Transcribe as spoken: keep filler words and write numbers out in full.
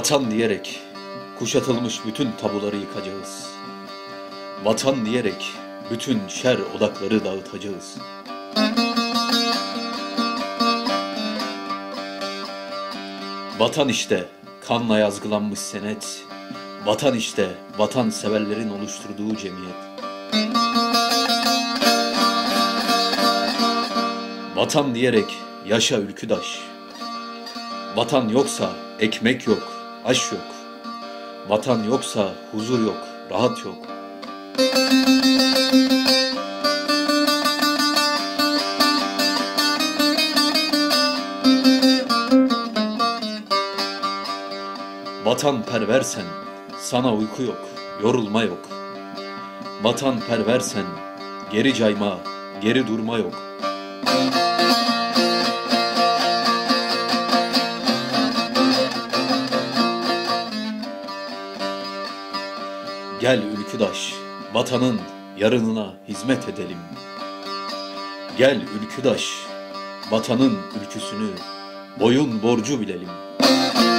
Vatan diyerek kuşatılmış bütün tabuları yıkacağız. Vatan diyerek bütün şer odakları dağıtacağız. Vatan işte kanla yazgılanmış senet. Vatan işte vatanseverlerin oluşturduğu cemiyet. Vatan diyerek yaşa ülküdaş. Vatan yoksa ekmek yok, aş yok. Vatan yoksa huzur yok, rahat yok. Vatanperversen sana uyku yok, yorulma yok. Vatanperversen geri cayma, geri durma yok. Gel ülküdaş, vatanın yarınına hizmet edelim. Gel ülküdaş, vatanın ülküsünü boyun borcu bilelim.